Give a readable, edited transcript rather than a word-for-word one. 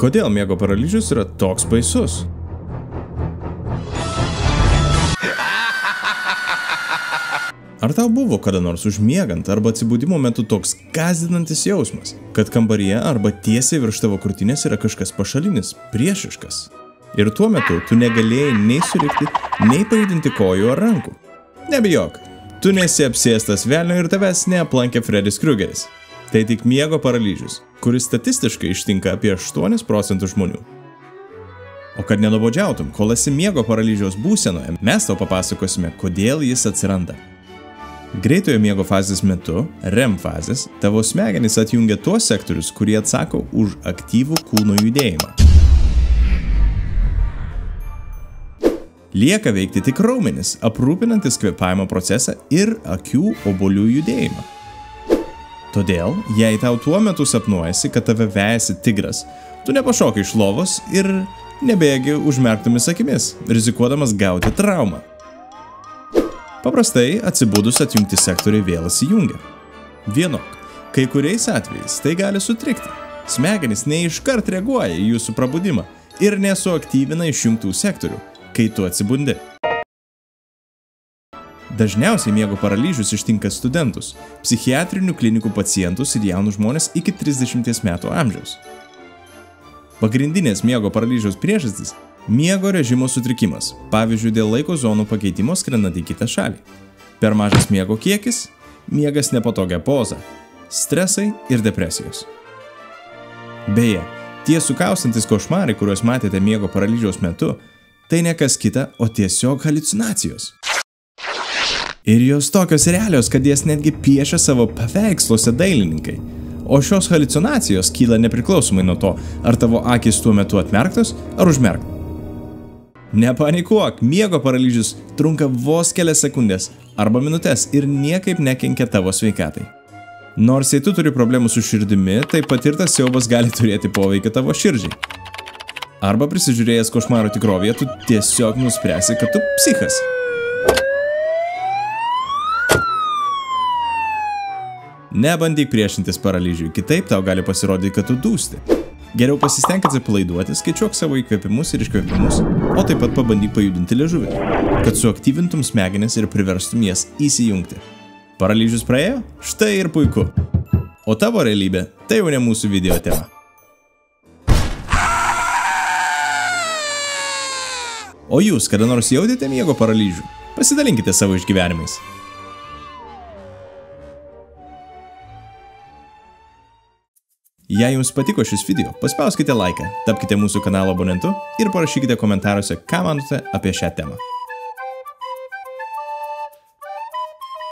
Kodėl miego paralyžius yra toks baisus? Ar tau buvo kada nors užmiegant arba atsibudimo metu toks gąsdinantis jausmas, kad kambaryje arba tiesiai virš tavo krūtinės yra kažkas pašalinis, priešiškas? Ir tuo metu tu negalėjai nei surikti, nei pajudinti kojų ar rankų. Nebijok, tu nesi apsėstas velnio ir tavęs neaplankė Fredis Kruegeris. Tai tik miego paralyžius, kuris statistiškai ištinka apie 8% žmonių. O kad nenuobodžiautum, kol esi miego paralyžiaus būsenoje, mes tau papasakosime, kodėl jis atsiranda. Greitojo miego fazės metu, REM fazės, tavo smegenys atjungia tuos sektorius, kurie atsako už aktyvų kūno judėjimą. Lieka veikti tik raumenys, aprūpinantis kvėpavimo procesą ir akių obuolių judėjimą. Todėl, jei tau tuo metu sapnuojasi, kad tave vejasi tigras, tu nepašokai iš lovos ir nebėgi užmerktomis akimis, rizikuodamas gauti traumą. Paprastai atsibudus atjungti sektoriai vėl įsijungia. Vienok, kai kuriais atvejais tai gali sutrikti. Smegenys neiškart reaguoja į jūsų prabudimą ir nesuaktyvina išjungtų sektorių, kai tu atsibundi. Dažniausiai miego paralyžius ištinka studentus, psichiatrinių klinikų pacientus ir jaunus žmonės iki 30 metų amžiaus. Pagrindinės miego paralyžiaus priežastys – miego režimo sutrikimas, pavyzdžiui, dėl laiko zonų pakeitimo skrendant į kitą šalį. Per mažas miego kiekis, miegas nepatogia poza, stresai ir depresijos. Beje, tie sukaustantis košmarai, kuriuos matėte miego paralyžiaus metu, tai ne kas kita, o tiesiog haliucinacijos. Ir jos tokios realios, kad jas netgi piešia savo paveiksluose dailininkai. O šios haliucinacijos kyla nepriklausomai nuo to, ar tavo akys tuo metu atmerktos ar užmerktos. Nepanikuok, miego paralyžius trunka vos kelias sekundės arba minutės ir niekaip nekenkia tavo sveikatai. Nors jei tu turi problemų su širdimi, tai patirtas siaubas gali turėti poveikį tavo širdžiai. Arba prisižiūrėjęs košmaro tikrovėje, tu tiesiog nuspręsi, kad tu psichas. Nebandyk priešintis paralyžiui, kitaip tau gali pasirodyti, kad tu dūsti. Geriau pasistenk atsipalaiduoti, skaičiuok savo įkvėpimus ir iškvėpimus, o taip pat pabandyk pajudinti liežuvį, kad suaktyvintum smegenis ir priverstum jas įsijungti. Paralyžius praėjo? Štai ir puiku. O tavo realybė – tai jau ne mūsų video tema. O jūs kada nors jautėte miego paralyžių? Pasidalinkite savo išgyvenimais. Jei jums patiko šis video, paspauskite laiką, tapkite mūsų kanalo abonentu ir parašykite komentaruose, ką manote apie šią temą.